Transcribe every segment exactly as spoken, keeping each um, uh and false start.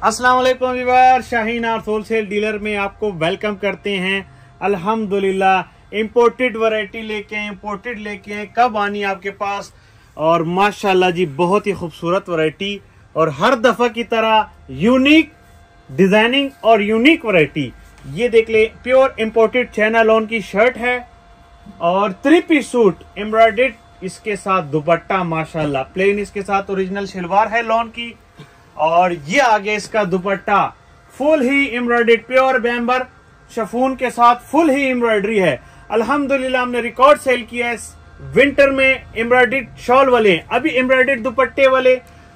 अस्सलाम वालेकुम viewer, Shaheen arts wholesale dealer में आपको वेलकम करते हैं। अल्हम्दुलिल्लाह इंपोर्टेड वैरायटी लेके आए, इंपोर्टेड लेके आए। कब आनी आपके पास, और माशाल्लाह जी बहुत ही खूबसूरत वैरायटी और हर दफा की तरह यूनिक डिजाइनिंग और यूनिक वैरायटी। ये देख ले, प्योर इंपोर्टेड चाइना लॉन की शर्ट है और थ्री पीस सूट एम्ब्रॉयडर्ड, इसके साथ दुपट्टा माशाल्लाह प्लेन, इसके साथ ओरिजिनल शलवार है लॉन की, और ये आगे इसका दुपट्टा फुल ही एम्ब्रॉयडर्ड प्योर बैम्बर शफून के साथ फुल ही एम्ब्रॉयडरी है। अल्हम्दुलिल्लाह हमने रिकॉर्ड सेल किया है विंटर में एम्ब्रॉयडर्ड शॉल वाले, अभी एम्ब्रॉयडर्ड दुपट्टे वाले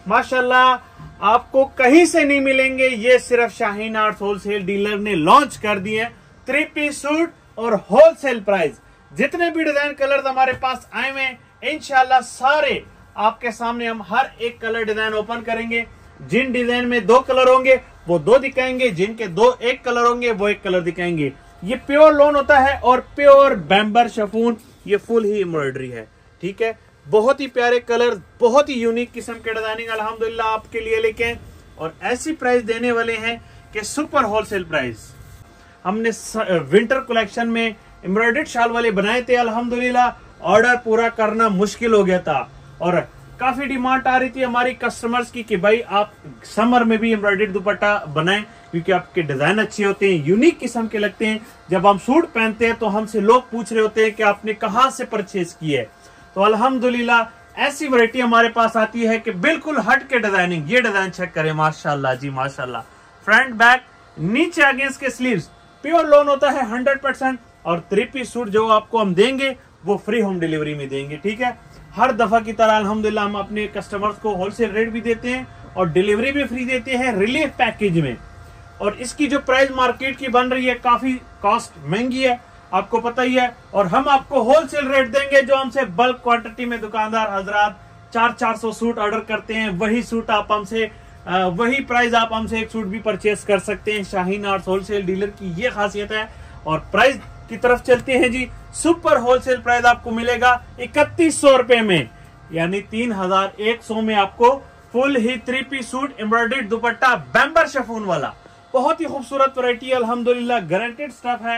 माशाल्लाह आपको कहीं से नहीं मिलेंगे। ये सिर्फ शाहीन आर्ट्स होलसेल डीलर ने लॉन्च कर दिए हैं। थ्री पीस सूट और होलसेल प्राइस, जितने भी डिजाइन कलर हमारे पास आए हुए हैं इंशाल्लाह सारे आपके सामने हम हर एक कलर डिजाइन ओपन करेंगे। जिन डिजाइन में दो कलर होंगे वो दो दिखाएंगे, जिनके दो एक कलर होंगे वो एक कलर दिखाएंगे। ये प्योर लॉन होता है और प्योर बैम्बर शफून, ये फुल ही एम्ब्रॉयडरी है। ठीक है, बहुत ही प्यारे कलर, बहुत ही यूनिक किस्म के डिजाइनिंग अल्हम्दुलिल्लाह आपके लिए लेके आए और ऐसी प्राइस देने वाले हैं कि सुपर होलसेल प्राइस। हमने विंटर कलेक्शन में एम्ब्रॉयडर्ड शाल वाले बनाए थे, अल्हम्दुलिल्लाह ऑर्डर पूरा करना मुश्किल हो गया था और काफी डिमांड आ रही थी हमारी कस्टमर्स की कि भाई आप समर में भी एम्ब्रॉयडर्ड दुपट्टा बनाएं, क्योंकि आपके डिजाइन अच्छे होते हैं, यूनिक किस्म के लगते हैं। जब हम सूट पहनते हैं तो हमसे लोग पूछ रहे होते हैं कि आपने कहां से परचेज की है। तो अल्हम्दुलिल्लाह ऐसी वैरायटी हमारे पास आती है कि बिल्कुल हट के डिजाइनिंग। ये डिजाइन चेक करें माशाल्लाह जी माशाल्लाह, फ्रंट बैक नीचे आगे इसके स्लीव्स प्योर लॉन होता है हंड्रेड परसेंट, और थ्री पीस सूट जो आपको हम देंगे वो फ्री होम डिलीवरी में देंगे। ठीक है, हर दफा की तरह अल्हम्दुलिल्लाह हम अपने कस्टमर्स को होलसेल रेट भी देते हैं और डिलीवरी भी फ्री देते हैं रिलीफ पैकेज में। और इसकी जो प्राइस मार्केट की बन रही है काफी कॉस्ट महंगी है, आपको पता ही है, और हम आपको होलसेल रेट देंगे। जो हमसे बल्क क्वांटिटी में दुकानदार हजरात चार चार सौ सूट ऑर्डर करते हैं, वही सूट आप हमसे वही प्राइस आप हमसे एक सूट भी परचेस कर सकते हैं। शाहीन आर्ट्स होलसेल डीलर की ये खासियत है। और प्राइस की तरफ चलते हैं जी, सुपर होलसेल प्राइस आपको मिलेगा इकतीस सौ रुपए में, यानी तीन हजार एक सौ में आपको फुल ही three piece suit embroidered dupatta bamber chiffon वाला। बहुत ही खूबसूरत वैरायटी अल्हम्दुलिल्लाह, गारंटेड स्टफ है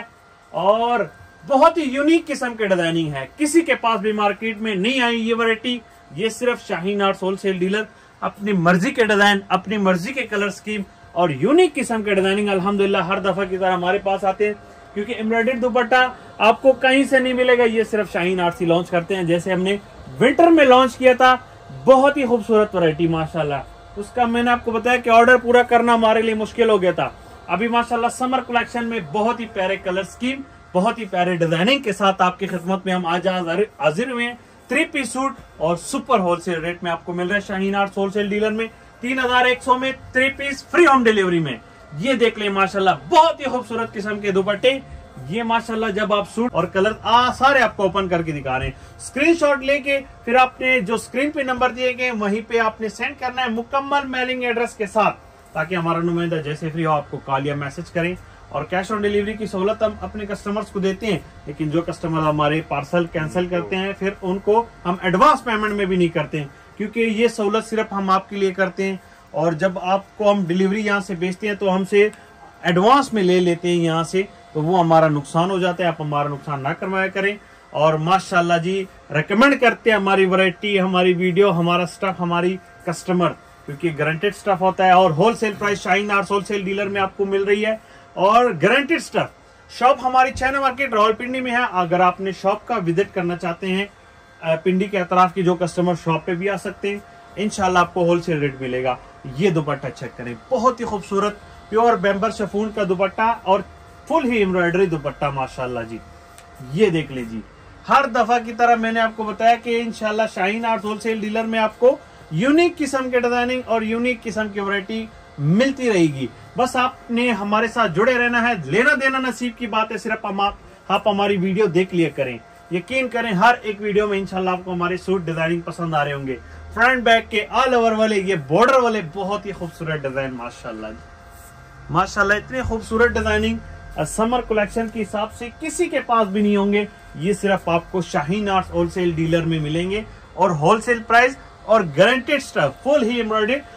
और बहुत ही यूनिक किस्म के डिजाइनिंग है। किसी के पास भी मार्केट में नहीं आई ये वैरायटी। ये सिर्फ शाहीन आर्ट्स होलसेल डीलर अपनी मर्जी के डिजाइन, अपनी मर्जी के कलर स्कीम और यूनिक किस्म के डिजाइनिंग अल्हम्दुलिल्लाह हर दफा की तरह हमारे पास आते हैं, क्योंकि एम्ब्रॉयडर्ड दुपट्टा आपको कहीं से नहीं मिलेगा। ये सिर्फ शाहीन आर्ट्स ही लॉन्च करते हैं। जैसे हमने विंटर में लॉन्च किया था, बहुत ही खूबसूरत वैरायटी माशाल्लाह, उसका मैंने आपको बताया कि ऑर्डर पूरा करना हमारे लिए मुश्किल हो गया था। अभी माशाल्लाह समर कलेक्शन में बहुत ही प्यारे कलर स्कीम, बहुत ही प्यारे डिजाइनिंग के साथ आपकी खिदमत में हम आज हाजिर हुए हैं। थ्री पीस सूट और सुपर होलसेल रेट में आपको मिल रहा है शाहीन आर्ट्स होलसेल डीलर में तीन हजार एक सौ में three piece free home delivery में। ये देख ले माशाल्लाह, बहुत ही खूबसूरत किस्म के दुपट्टे। ये माशाल्लाह जब आप सूट और कलर आ सारे आपको ओपन करके दिखा रहे हैं, स्क्रीनशॉट लेके फिर आपने जो स्क्रीन पे नंबर दिए गए वहीं पे आपने सेंड करना है मुकम्मल मेलिंग एड्रेस के साथ, ताकि हमारा नुमाइंदा जैसे फ्री हो आपको कॉल या मैसेज करें। और कैश ऑन डिलीवरी की सहूलत हम अपने कस्टमर्स को देते हैं, लेकिन जो कस्टमर हमारे पार्सल कैंसिल करते हैं फिर उनको हम एडवांस पेमेंट में भी नहीं करते हैं, क्योंकि ये सहूलत सिर्फ हम आपके लिए करते हैं। और जब आपको हम डिलीवरी यहाँ से भेजते हैं तो हमसे एडवांस में ले लेते हैं यहाँ से, तो वो हमारा नुकसान हो जाता है। आप हमारा नुकसान ना करवाया करें। और माशाल्लाह जी रेकमेंड करते हैं हमारी वैरायटी, हमारी वीडियो, हमारा स्टफ हमारी कस्टमर, क्योंकि गारंटेड स्टफ होता है। और wholesale price Shaheen arts wholesale dealer में आपको मिल रही है और गारंटेड स्टफ। शॉप हमारी चाइना मार्केट रावलपिंडी में है। अगर आपने शॉप का विजिट करना चाहते हैं, पिंडी के अतराफ की जो कस्टमर शॉप पे भी आ सकते हैं, इंशाल्लाह आपको होलसेल रेट मिलेगा। ये दुपट्टा चेक करें, बहुत ही खूबसूरत प्योर बैम्बर शफून का दुपट्टा और फुल ही एम्ब्रॉयडरी दुपट्टा माशाल्लाह जी। ये देख ले जी, हर दफा की तरह मैंने आपको बताया कि इंशाल्लाह शाहीन आर्ट्स होलसेल डीलर में आपको यूनिक किस्म के डिजाइनिंग और यूनिक किस्म की वैरायटी मिलती रहेगी। बस आपने हमारे साथ जुड़े रहना है, लेना देना नसीब की बात है। सिर्फ हम आप, आप हमारी वीडियो देख लिया करें, यकीन करें हर एक वीडियो में इंशाल्लाह आपको हमारे सूट डिजाइनिंग पसंद आ रहे होंगे। फ्रंट बैक के ऑल ओवर वाले, ये बॉर्डर वाले बहुत ही खूबसूरत डिजाइन माशाल्लाह माशाल्लाह, इतने खूबसूरत डिजाइनिंग समर कलेक्शन के हिसाब से किसी के पास भी नहीं होंगे। ये सिर्फ आपको शाहीन आर्ट्स होलसेल डीलर में मिलेंगे और होलसेल प्राइस और गारंटेड स्टफ फुल ही एम्ब्रॉयडर्ड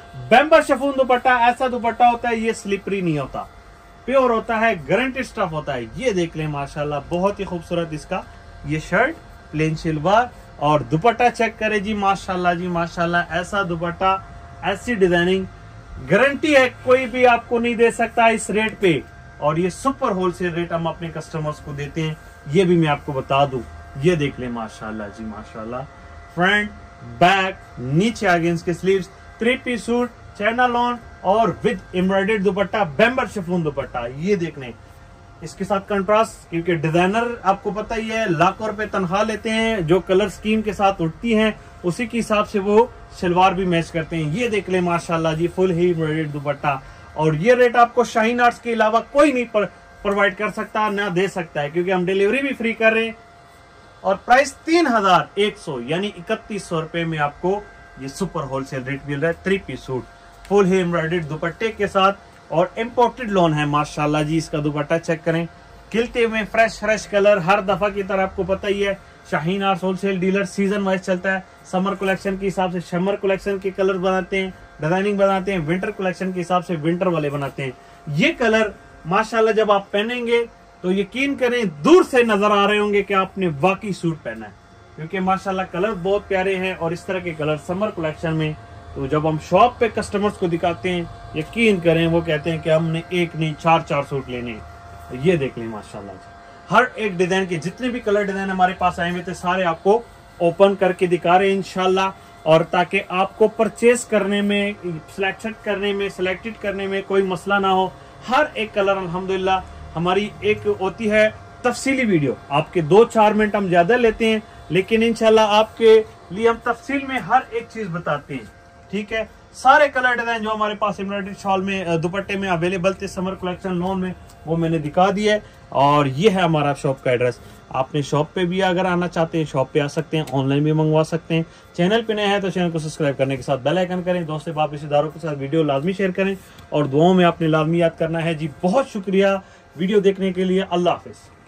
बेम्बर शिफॉन दुपट्टा, ऐसा दुपट्टा होता है ये स्लिपरी नहीं होता, प्योर होता है, गारंटी स्टफ होता है। ये देख लें माशाल्लाह, बहुत ही खूबसूरत इसका ये शर्ट, प्लेन शलवार और दुपट्टा चेक करें जी माशाल्लाह जी माशाल्लाह। ऐसा दुपट्टा, ऐसी डिजाइनिंग, गारंटी है कोई भी आपको नहीं दे सकता इस रेट पे। और ये सुपर होलसेल रेट हम अपने कस्टमर्स को देते हैं, ये भी मैं आपको बता दूं। ये देख लें माशाल्लाह जी माशाल्लाह। फ्रंट, बैक, नीचे आगे इसके sleeves, three piece suit, China lawn और with embroidered dupatta, bamber chiffon dupatta. ये देख लें इसके साथ कंट्रास्ट, क्योंकि डिजाइनर आपको पता ही है लाखों रुपए तनख्वाह लेते हैं, जो कलर स्कीम के साथ उठती हैं उसी के हिसाब से वो शलवार भी मैच करते हैं। ये देख ले माशाल्लाह जी, फुल ही एम्ब्रॉयडर्ड दुपट्टा। और ये रेट आपको शाहीन आर्ट्स के अलावा कोई नहीं प्रोवाइड कर सकता, ना दे सकता है, क्योंकि हम डिलीवरी भी फ्री कर रहे हैं। और प्राइस तीन हजार एक सौ यानी इकतीस सौ रुपए में आपको ये सुपर होलसेल रेट मिल रहा है। थ्री पीस सूट, फुल ही एम्ब्रॉयडर्ड दुपट्टे के साथ, और इम्पोर्टेड लॉन है माशाल्लाह जी। इसका दुपट्टा चेक करें, खिलते हुए फ्रेश फ्रेश कलर। हर दफा की तरह आपको पता ही है Shaheen arts wholesale dealer season wise चलता है। समर कलेक्शन के हिसाब से समर कलेक्शन के कलर बनाते हैं, डिजाइनिंग बनाते हैं, विंटर कलेक्शन के हिसाब से विंटर वाले बनाते हैं। ये कलर माशाल्लाह जब आप पहनेंगे तो यकीन करें दूर से नजर आ रहे होंगे कि आपने वाकई सूट पहना है, क्योंकि माशाल्लाह कलर बहुत प्यारे हैं। और इस तरह के कलर समर कलेक्शन में तो जब हम शॉप पे कस्टमर्स को दिखाते हैं, यकीन करें वो कहते हैं कि हमने एक नहीं चार चार सूट लेने हैं। ये देख लें माशाल्लाह जी, हर एक डिजाइन के जितने भी कलर डिजाइन हमारे पास आए हुए थे सारे आपको ओपन करके दिखा रहे हैं इंशाल्लाह। और ताकि आपको परचेस करने में, सिलेक्शन करने में, सिलेक्टेड करने में कोई मसला ना हो। हर एक कलर अल्हम्दुलिल्लाह, हमारी एक होती है तफसीली वीडियो, आपके दो चार मिनट हम ज्यादा लेते हैं, लेकिन इंशाल्लाह आपके लिए हम तफसील में हर एक चीज बताते हैं। ठीक है, सारे कलर डिजाइन जो हमारे पास एम्ब्रॉयडरी शॉल में, दुपट्टे में अवेलेबल थे समर कलेक्शन लॉन में, वो मैंने दिखा दिया है। और ये है हमारा शॉप का एड्रेस। आपने शॉप पे भी अगर आना चाहते हैं शॉप पे आ सकते हैं, ऑनलाइन भी मंगवा सकते हैं। चैनल पे नए हैं तो चैनल को सब्सक्राइब करने के साथ बेल आइकन करें, दोस्तों बाप रिश्तेदारों के साथ वीडियो लाजमी शेयर करें और दुआओं में आपने लाजमी याद करना है जी। बहुत शुक्रिया वीडियो देखने के लिए, अल्लाह हाफिज।